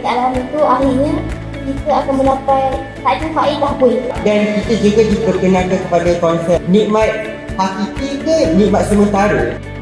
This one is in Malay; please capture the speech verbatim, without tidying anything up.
alami itu akhirnya kita akan mendapat tak ada faedah pun. Dan kita juga diperkenalkan kepada konsep nikmat hakiki ke nikmat sementara.